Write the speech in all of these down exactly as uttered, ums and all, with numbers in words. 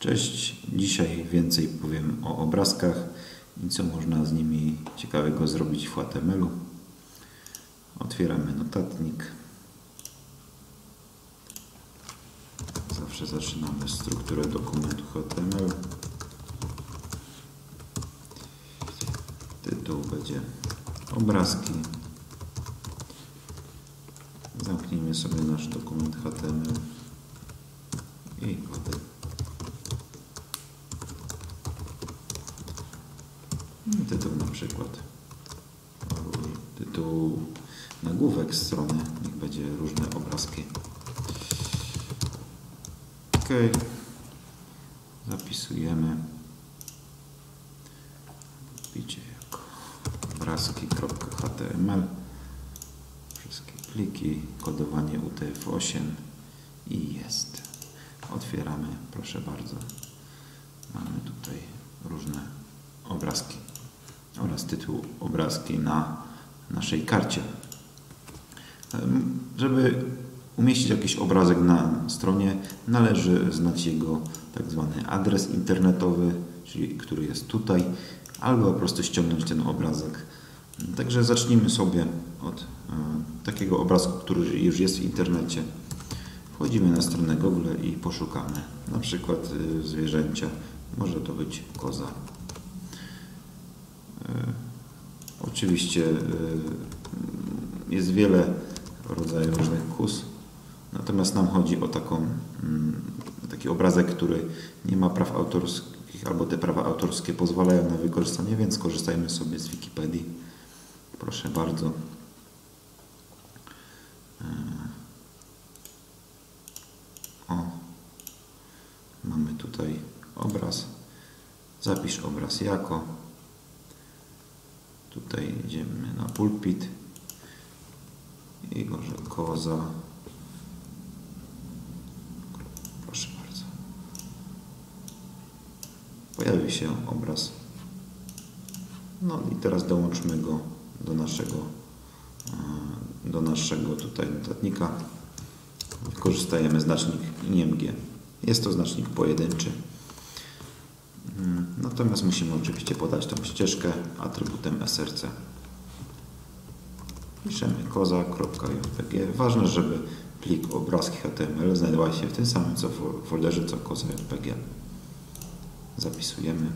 Cześć, dzisiaj więcej powiem o obrazkach i co można z nimi ciekawego zrobić w H T M L u. Otwieramy notatnik. Zawsze zaczynamy strukturę dokumentu H T M L. Tytuł będzie obrazki. Zamknijmy sobie nasz dokument H T M L i kody. Tytuł na przykład. Tytuł nagłówek strony. Niech będzie różne obrazki. OK. Zapisujemy. Wbicie jako obrazki.html. Wszystkie pliki. Kodowanie U T F osiem. I jest. Otwieramy. Proszę bardzo. Mamy tutaj różne obrazki oraz tytuł obrazki na naszej karcie. Żeby umieścić jakiś obrazek na stronie, należy znać jego tak zwany adres internetowy, czyli który jest tutaj, albo po prostu ściągnąć ten obrazek. Także zacznijmy sobie od e, takiego obrazku, który już jest w internecie. Wchodzimy na stronę Google i poszukamy na przykład e, zwierzęcia. Może to być koza. Oczywiście jest wiele rodzajów różnych kóz, natomiast nam chodzi o taką, taki obrazek, który nie ma praw autorskich, albo te prawa autorskie pozwalają na wykorzystanie, więc korzystajmy sobie z Wikipedii. Proszę bardzo. O, mamy tutaj obraz. Zapisz obraz jako. Tutaj idziemy na pulpit i może koza. Proszę bardzo. Pojawił się obraz. No i teraz dołączmy go do naszego do naszego tutaj notatnika. Wykorzystajemy znacznik I M G. Jest to znacznik pojedynczy. Natomiast musimy oczywiście podać tą ścieżkę atrybutem S R C. Piszemy koza.jpg. Ważne, żeby plik obrazki H T M L znajdował się w tym samym co w folderze co koza.jpg. Zapisujemy.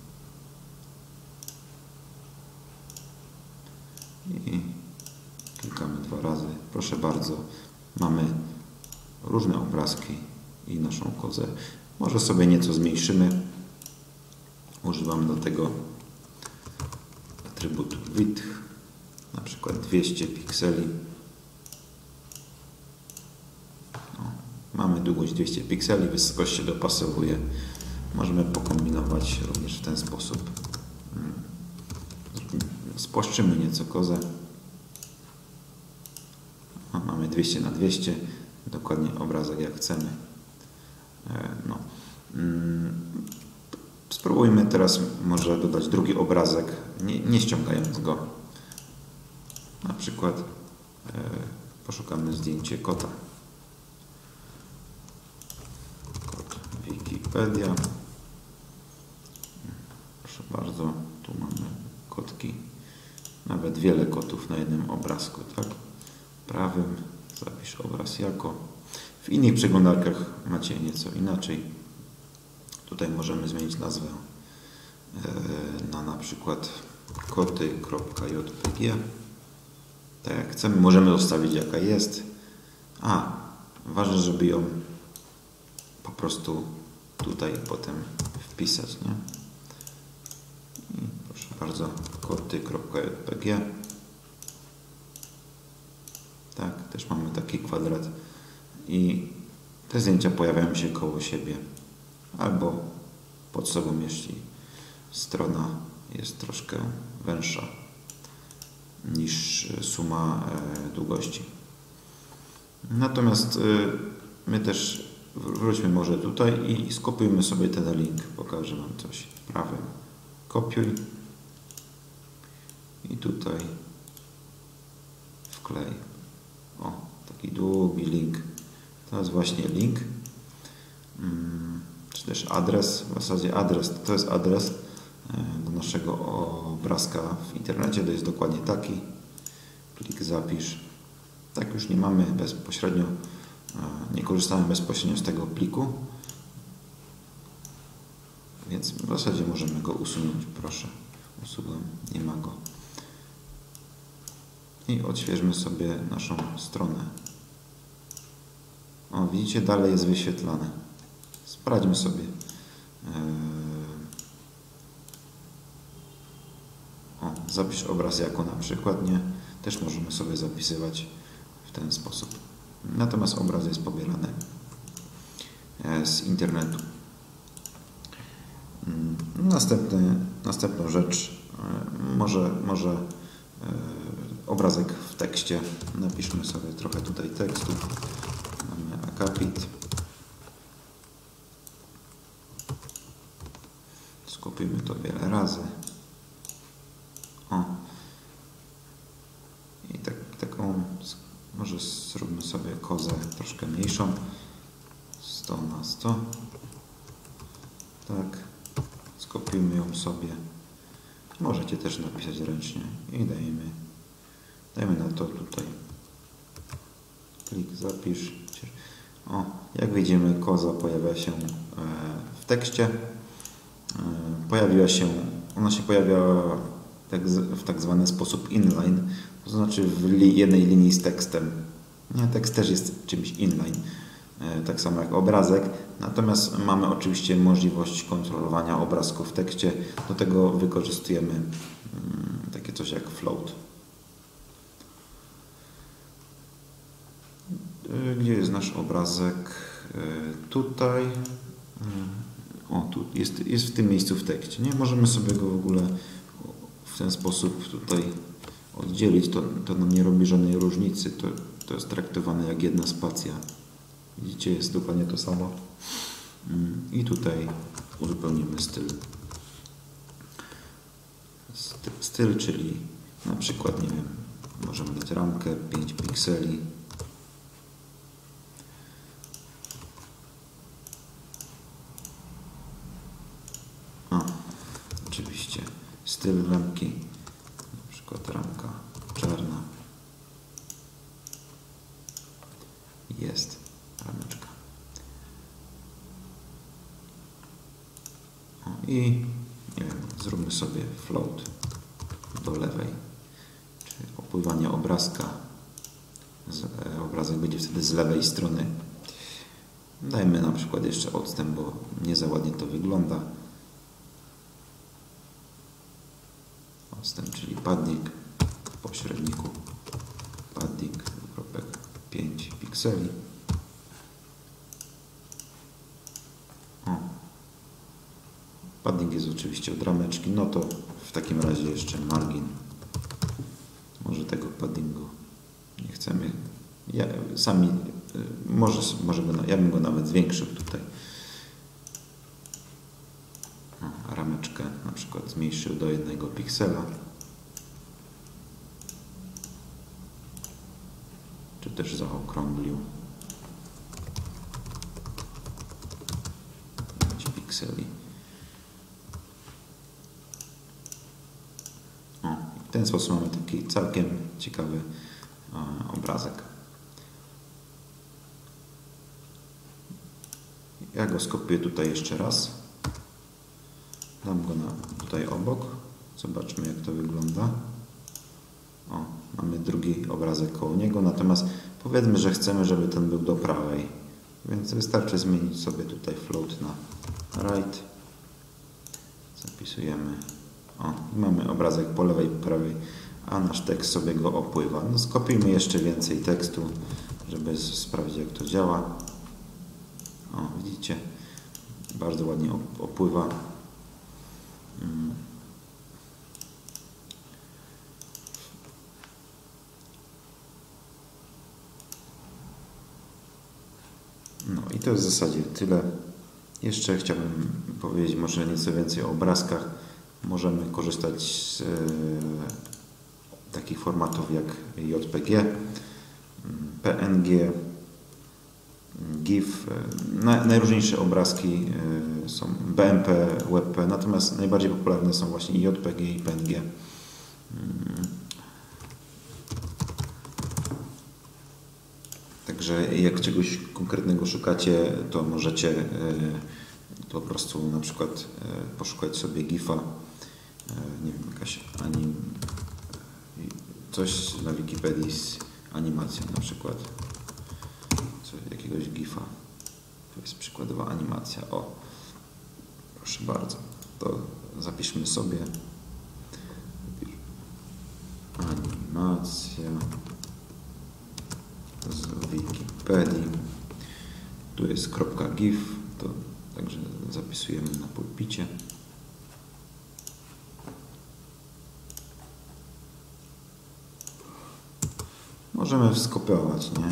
I klikamy dwa razy. Proszę bardzo, mamy różne obrazki i naszą kozę. Może sobie nieco zmniejszymy. Używam do tego atrybutu width, na przykład dwieście pikseli. O, mamy długość dwieście pikseli, wysokość się dopasowuje. Możemy pokombinować również w ten sposób. Spłaszczymy nieco kozę. O, mamy dwieście na dwieście, dokładnie obrazek jak chcemy. No. Spróbujmy teraz może dodać drugi obrazek, nie, nie ściągając go. Na przykład e, poszukamy zdjęcie kota. Kot Wikipedia. Proszę bardzo, tu mamy kotki. Nawet wiele kotów na jednym obrazku, tak? Prawym zapisz obraz jako. W innych przeglądarkach macie nieco inaczej. Tutaj możemy zmienić nazwę na na przykład koty.jpg. Tak jak chcemy, możemy zostawić jaka jest. A, ważne, żeby ją po prostu tutaj potem wpisać, nie? I proszę bardzo, koty.jpg. Tak, też mamy taki kwadrat. I te zdjęcia pojawiają się koło siebie. Albo pod sobą, jeśli strona jest troszkę węższa niż suma długości. Natomiast my też wróćmy może tutaj i skopiujmy sobie ten link. Pokażę Wam coś. Prawym kopiuj i tutaj wklej. O, taki długi link. To jest właśnie link. czy też adres. W zasadzie adres to jest adres do naszego obrazka w internecie. To jest dokładnie taki. Klik zapisz. Tak już nie mamy bezpośrednio, nie korzystamy bezpośrednio z tego pliku. Więc w zasadzie możemy go usunąć. Proszę. Usuwam. Nie ma go. I odświeżmy sobie naszą stronę. O, widzicie, dalej jest wyświetlane. Sprawdźmy sobie. O, zapisz obraz jako na przykład, nie? Też możemy sobie zapisywać w ten sposób. Natomiast obraz jest pobierany z internetu. Następny, następną rzecz, może, może obrazek w tekście. Napiszmy sobie trochę tutaj tekstu. Mamy akapit. Skopiujmy to wiele razy. O. I tak, taką, może zróbmy sobie kozę troszkę mniejszą. sto na sto. Tak. Skopiujmy ją sobie. Możecie też napisać ręcznie i dajemy, dajmy na to tutaj. Klik zapisz. O, jak widzimy, koza pojawia się w tekście. Pojawiła się, ona się pojawiała w tak zwany sposób inline, to znaczy w li, jednej linii z tekstem. Nie, tekst też jest czymś inline, tak samo jak obrazek. Natomiast mamy oczywiście możliwość kontrolowania obrazku w tekście. Do tego wykorzystujemy takie coś jak float. Gdzie jest nasz obrazek? Tutaj. O, tu jest, jest w tym miejscu w tekście. Nie możemy sobie go w ogóle w ten sposób tutaj oddzielić. To, to nam nie robi żadnej różnicy. To, to jest traktowane jak jedna spacja. Widzicie, jest dokładnie to samo. I tutaj uzupełnimy styl. Styl, czyli na przykład, nie wiem, możemy dać ramkę pięć pikseli. A, oczywiście styl ramki, na przykład ramka czarna. Jest rameczka. O, i nie wiem, zróbmy sobie float do lewej, czyli opływanie obrazka. Z, e, obrazek będzie wtedy z lewej strony. Dajmy na przykład jeszcze odstęp, bo nie za ładnie to wygląda. Odstęp, czyli padding w pośredniku. Padding kropek pięć pikseli. O. Padding jest oczywiście od rameczki. No to w takim razie jeszcze margin. Może tego paddingu nie chcemy. Ja, sami może, może go, ja bym go nawet zwiększył tutaj. O, rameczkę na przykład zmniejszył do jednego piksela. Czy też zaokrąglił pięć pikseli. O, w ten sposób mamy taki całkiem ciekawy e, obrazek. Ja go skopiuję tutaj jeszcze raz. Dam go na, tutaj obok. Zobaczmy, jak to wygląda. O, mamy drugi obrazek koło niego. Natomiast powiedzmy, że chcemy, żeby ten był do prawej. Więc wystarczy zmienić sobie tutaj float na right. Zapisujemy. O, i mamy obrazek po lewej i po prawej, a nasz tekst sobie go opływa. No, skopiujmy jeszcze więcej tekstu, żeby sprawdzić, jak to działa. O, widzicie? Bardzo ładnie opływa. No i to jest w zasadzie tyle. Jeszcze chciałbym powiedzieć może nieco więcej o obrazkach. Możemy korzystać z e, takich formatów jak J P G, P N G, GIF, na, najróżniejsze obrazki są B M P, WebP, natomiast najbardziej popularne są właśnie J P G i P N G. Także jak czegoś konkretnego szukacie, to możecie to po prostu na przykład poszukać sobie GIF-a, nie wiem, jakaś anim, coś na Wikipedii z animacją na przykład, coś, jakiegoś GIF-a, to jest przykładowa animacja, o, proszę bardzo, to zapiszmy sobie, animacja z Wikipedii, tu jest .gif, to także zapisujemy na pulpicie. Możemy skopiować, nie?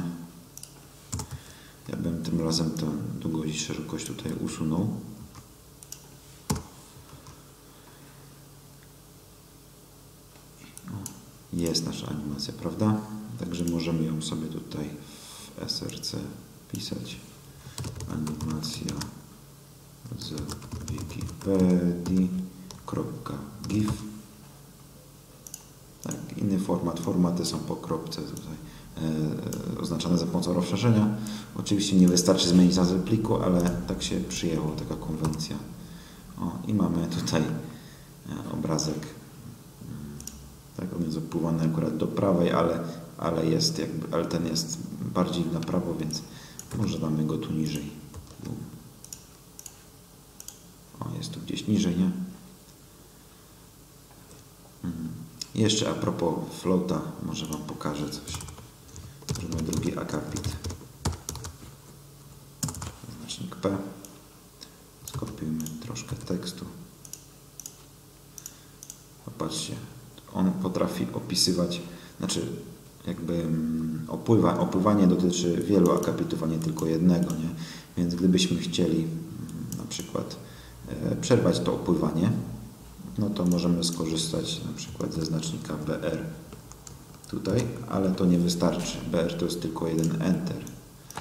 Ja bym tym razem tę długość i szerokość tutaj usunął. Jest nasza animacja, prawda? Także możemy ją sobie tutaj w S R C pisać. Animacja z Wikipedii.gif. Tak, inny format. Formaty są po kropce tutaj e, oznaczane za pomocą rozszerzenia. Oczywiście nie wystarczy zmienić nazwę pliku, ale tak się przyjęło, taka konwencja. O, i mamy tutaj e, obrazek. Tak, on jest opływany akurat do prawej, ale, ale, jest jakby, ale ten jest bardziej na prawo, więc może damy go tu niżej. O, jest tu gdzieś niżej, nie? Hmm. Jeszcze a propos floata, może Wam pokażę coś. Zróbmy drugi akapit. Znacznik P. Skopiujmy troszkę tekstu. Popatrzcie. On potrafi opisywać, znaczy jakby opływa, opływanie dotyczy wielu akapitów, a nie tylko jednego, nie? Więc gdybyśmy chcieli na przykład e, przerwać to opływanie, no to możemy skorzystać na przykład ze znacznika B R tutaj, ale to nie wystarczy. B R to jest tylko jeden enter. E,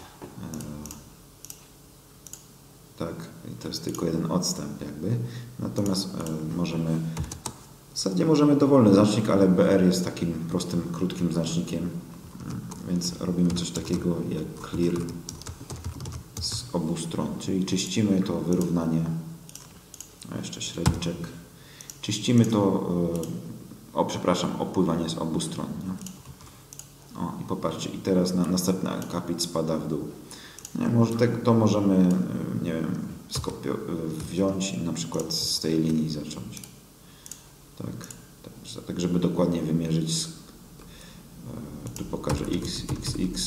tak, i to jest tylko jeden odstęp jakby. Natomiast e, możemy W zasadzie możemy dowolny znacznik, ale B R jest takim prostym, krótkim znacznikiem, więc robimy coś takiego jak clear z obu stron, czyli czyścimy to wyrównanie, a jeszcze średniczek, czyścimy to, o przepraszam, opływanie z obu stron. Nie? O, i popatrzcie, i teraz na, następny akapit spada w dół. Nie, może tak, to możemy, nie wiem, skopio, wziąć i na przykład z tej linii zacząć. Tak, tak, tak żeby dokładnie wymierzyć. Tu pokażę x, x, x.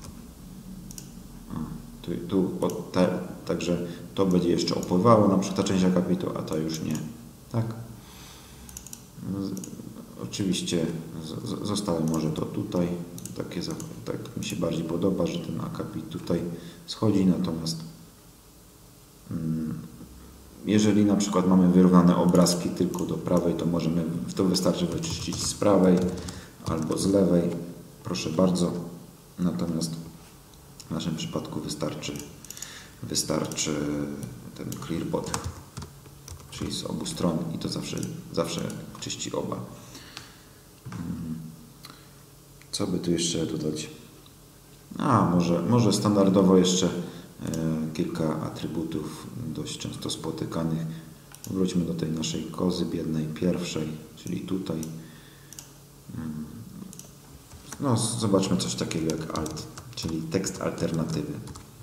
A, tu, tu o, te, także to będzie jeszcze opływało, na przykład ta część akapitu, a ta już nie. Tak? Oczywiście z, zostało może to tutaj. Takie, tak mi się bardziej podoba, że ten akapit tutaj schodzi, natomiast mm, jeżeli na przykład mamy wyrównane obrazki tylko do prawej, to możemy, to wystarczy wyczyścić z prawej albo z lewej. Proszę bardzo. Natomiast w naszym przypadku wystarczy, wystarczy ten clearbot, czyli z obu stron i to zawsze, zawsze czyści oba. Co by tu jeszcze dodać? A, może, może standardowo jeszcze kilka atrybutów dość często spotykanych. Wróćmy do tej naszej kozy biednej pierwszej, czyli tutaj. No, zobaczmy coś takiego jak alt, czyli tekst alternatywy.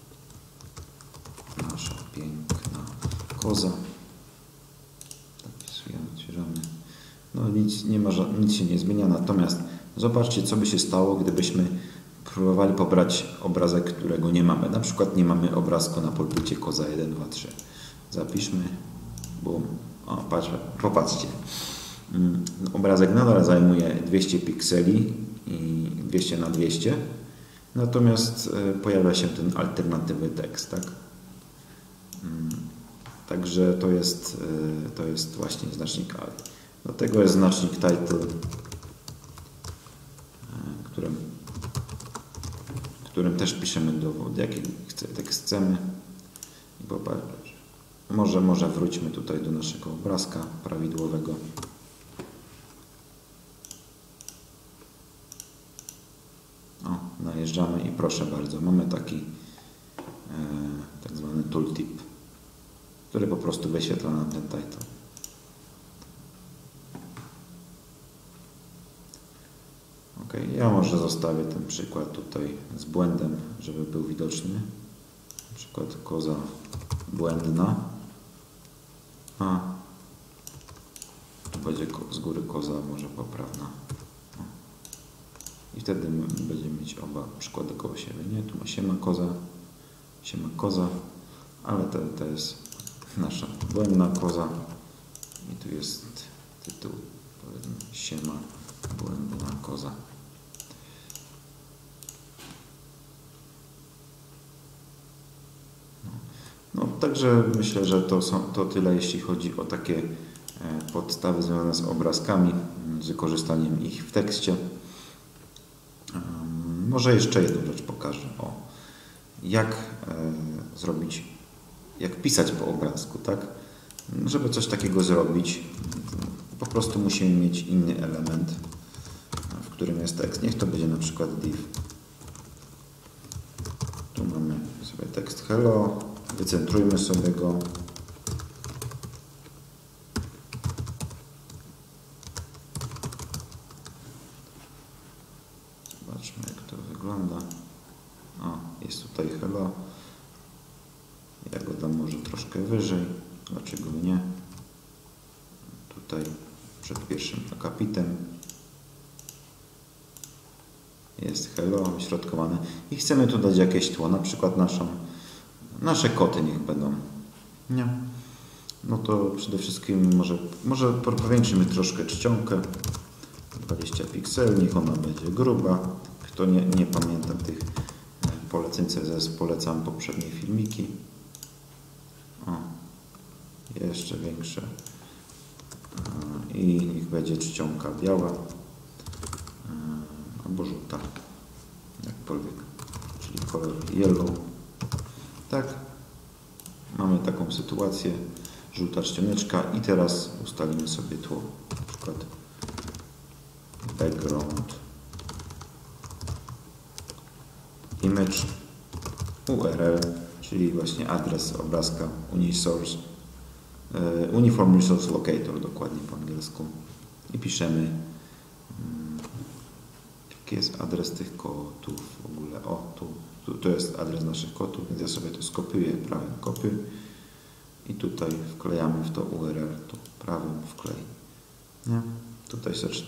Nasza piękna koza. Zapisujemy, odświeżamy. No nic, nie ma, nic się nie zmienia, natomiast zobaczcie, co by się stało, gdybyśmy próbowali pobrać obrazek, którego nie mamy. Na przykład nie mamy obrazku na pulpicie koza jeden, dwa, trzy. Zapiszmy. Bum. O, patrz, popatrzcie. Obrazek nadal zajmuje dwieście pikseli i dwieście na dwieście. Natomiast pojawia się ten alternatywny tekst, tak? Także to jest, to jest właśnie znacznik alt. Do tego jest znacznik title, którym którym też piszemy dowód, jaki tekst chcemy. I popatrz, może, może wróćmy tutaj do naszego obrazka prawidłowego. O, najeżdżamy i proszę bardzo, mamy taki e, tak zwany tooltip, który po prostu wyświetla nam ten title. Ok, ja może zostawię ten przykład tutaj z błędem, żeby był widoczny. Na przykład koza błędna. A tu będzie z góry koza może poprawna. O. I wtedy będziemy mieć oba przykłady koło siebie. Nie, tu ma siema koza, siema koza, ale to, to jest nasza błędna koza. I tu jest tytuł, powiedzmy, siema błędna koza. No, także myślę, że to, są, to tyle, jeśli chodzi o takie podstawy związane z obrazkami, z wykorzystaniem ich w tekście. Może jeszcze jedną rzecz pokażę. O, jak e, zrobić, jak pisać po obrazku, tak? Żeby coś takiego zrobić, po prostu musimy mieć inny element, w którym jest tekst. Niech to będzie na przykład div. Tu mamy sobie tekst hello, wycentrujmy sobie go. Zobaczmy, jak to wygląda. O, jest tutaj hello. Ja go dam może troszkę wyżej. Dlaczego nie? Tutaj przed pierwszym akapitem jest hello wyśrodkowane i chcemy tu dać jakieś tło, na przykład naszą, nasze koty niech będą. Nie. No to przede wszystkim może, może powiększymy troszkę czcionkę. dwadzieścia pikseli, niech ona będzie gruba. Kto nie, nie pamięta tych poleceń C S S, polecam poprzednie filmiki. O, jeszcze większe. I niech będzie czcionka biała albo żółta, jakkolwiek, czyli kolor yellow. Tak, mamy taką sytuację, żółta czcioneczka i teraz ustalimy sobie tło, na przykład background image U R L, czyli właśnie adres obrazka Unisource, Uniform Resource Locator, dokładnie po angielsku, i piszemy, jaki jest adres tych kotów w ogóle. O, tu, tu, to jest adres naszych kotów, więc ja sobie to skopiuję prawym kopiuj i tutaj wklejamy w to U R L, tu prawym wklej. Nie? Tutaj secz.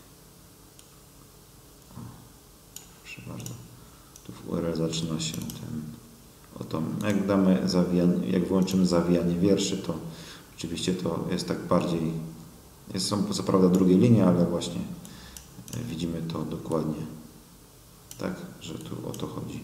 O, proszę bardzo. Tu w U R L zaczyna się ten oto, jak damy zawijanie, jak włączymy zawijanie wierszy, to oczywiście to jest tak bardziej, jest, są co prawda drugie linie, ale właśnie widzimy to dokładnie tak, że tu o to chodzi.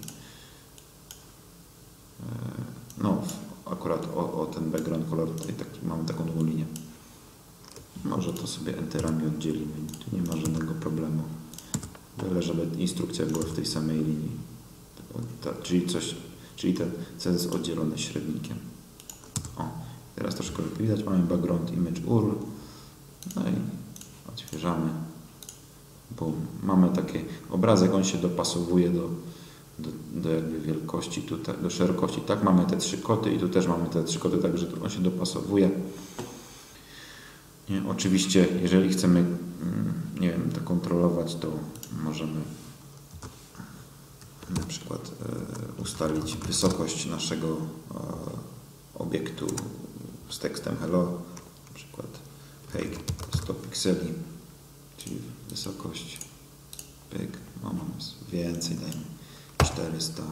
No, akurat o, o ten background color tutaj tak, mamy taką nową linię. Może to sobie enterami oddzielimy, tu nie ma żadnego problemu. Byle, żeby instrukcja była w tej samej linii. Ta, czyli coś, czyli ten C S S oddzielony średnikiem. O, teraz troszkę lepiej widać, mamy background image U R L. No i odświeżamy. Bo mamy taki obrazek, on się dopasowuje do, do, do jakby wielkości, tutaj, do szerokości. Tak, mamy te trzy koty i tu też mamy te trzy koty, także on się dopasowuje. Nie, oczywiście, jeżeli chcemy, nie wiem, to kontrolować, to możemy na przykład e, ustalić wysokość naszego e, obiektu z tekstem hello, na przykład hej, sto pikseli, czyli wysokość, pyk, no mamy więcej, dajmy czterysta.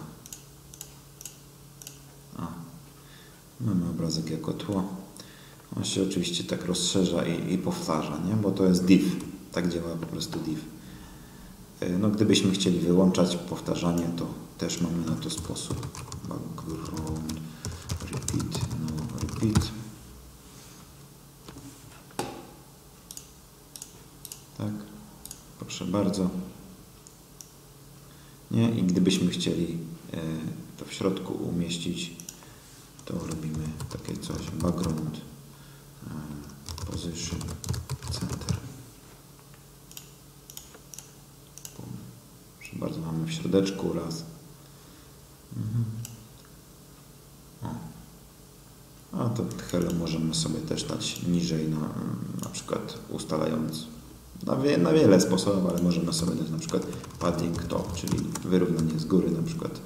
A, mamy obrazek jako tło. On się oczywiście tak rozszerza i, i powtarza, nie? Bo to jest div. Tak działa po prostu div. No, gdybyśmy chcieli wyłączać powtarzanie, to też mamy na to sposób. Background, repeat, no repeat. Tak, proszę bardzo. Nie? I gdybyśmy chcieli to w środku umieścić, to robimy takie coś, background, position, center. Proszę bardzo, mamy w środeczku raz. Mhm. O. A to hello możemy sobie też dać niżej, na, na przykład ustalając na, wie, na wiele sposobów, ale możemy sobie dać na przykład padding top, czyli wyrównanie z góry, na przykład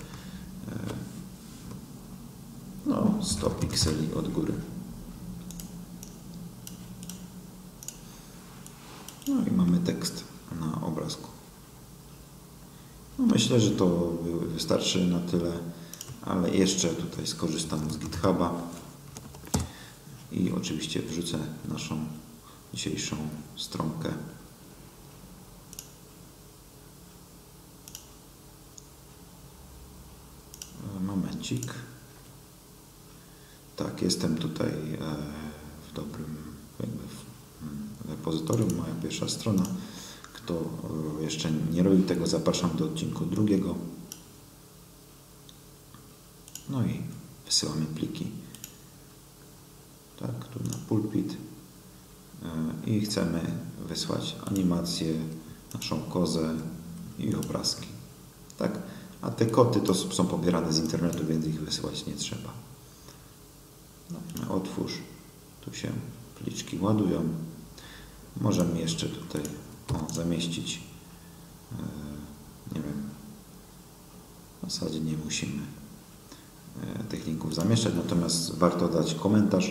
no, sto pikseli od góry. No i mamy tekst na obrazku. No myślę, że to wystarczy na tyle, ale jeszcze tutaj skorzystam z GitHuba i oczywiście wrzucę naszą dzisiejszą stronkę. Momencik. Tak, jestem tutaj w dobrym jakby w repozytorium, moja pierwsza strona. Kto jeszcze nie robił tego, zapraszam do odcinku drugiego. No i wysyłamy pliki. Tak, tu na pulpit. I chcemy wysłać animację, naszą kozę i obrazki. Tak, a te koty to są pobierane z internetu, więc ich wysyłać nie trzeba. No, otwórz. Tu się pliczki ładują. Możemy jeszcze tutaj o, zamieścić, nie wiem, w zasadzie nie musimy tych linków zamieszczać, natomiast warto dać komentarz,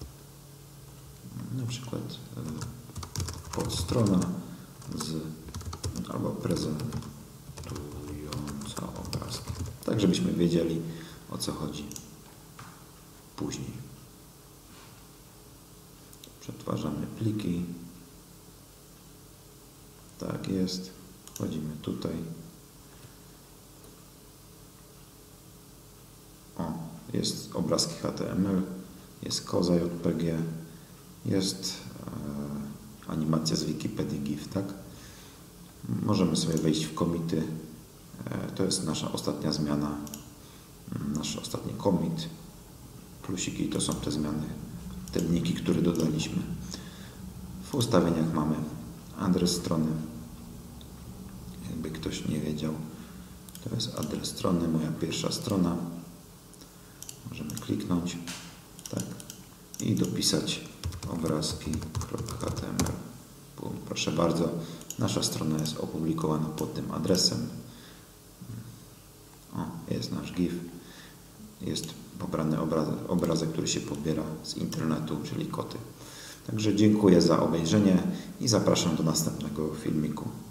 na przykład podstrona z albo prezentująca obrazki, tak żebyśmy wiedzieli, o co chodzi później. Przetwarzamy pliki. Tak jest. Wchodzimy tutaj. O, jest obrazki H T M L, jest koza J P G, jest e, animacja z Wikipedii GIF, tak? Możemy sobie wejść w komity. E, to jest nasza ostatnia zmiana, nasz ostatni commit. Plusiki to są te zmiany, te linki, które dodaliśmy. W ustawieniach mamy adres strony. Jakby ktoś nie wiedział, to jest adres strony, moja pierwsza strona. Możemy kliknąć, tak, i dopisać obrazki.html. Proszę bardzo, nasza strona jest opublikowana pod tym adresem. O, jest nasz GIF. Jest pobrany obrazek, obrazek, który się pobiera z internetu, czyli koty. Także dziękuję za obejrzenie i zapraszam do następnego filmiku.